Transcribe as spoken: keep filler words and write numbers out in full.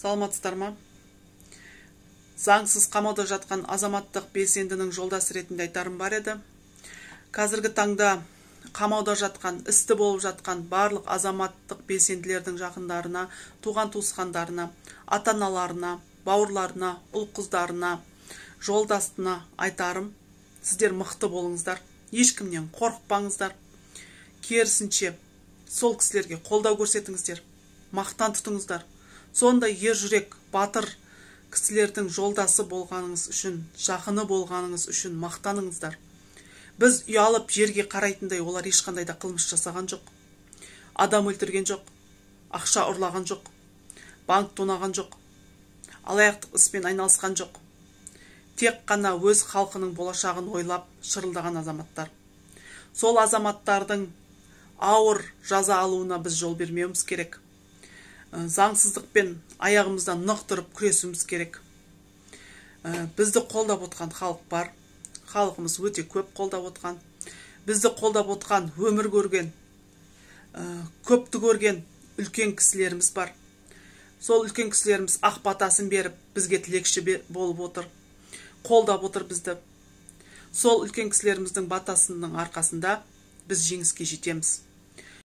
Саламатсыздар ма? Заңсыз қамауда жатқан азаматтық белсендінің жолдасы ретінде айтарым бар еді. Қазіргі таңда қамауда жатқан, істі болып жатқан барлық азаматтық белсенділердің жақындарына, туған туысқандарына, ата-аналарына, бауырларына, ұл-қыздарына, жолдасына айтарым: сіздер мықты болыңыздар, ешкімнен қорықпаңыздар. Керісінше сол кісілерге қолдау көрсетіңіздер, мақтан тұтыңыздар. Сондай ер жүрек, батыр кісілердің жолдасы болғаныңыз үшін, жақыны болғаныңыз үшін мақтаныңыздар. Біз ұялып жерге қарайтындай олар ешқандай да қылмыс жасаған жоқ. Адам өлтірген жоқ, ақша ұрлаған жоқ, банк тонаған жоқ, алаяқтық іспен айналысқан жоқ. Тек қана өз халқының болашағын ойлап шырылдаған азаматтар. Сол азаматтардың ауыр жаза алуына біз жол бермеуіміз керек. Заңсыздықпен аяғымыздан нық тұрып күресуіміз керек. Бізді қолдап отқан халық бар. Халқымыз өте көп қолдап отқан. Бізді қолдап отқан, өмір көрген, көпті көрген үлкен кісілеріміз бар. Сол үлкен кісілеріміз ақ батасын беріп, бізге тілекші болып отыр. Қолдап отыр бізді. Сол үлкен кісілеріміздің батасының арқасында біз жеңіске жетеміз.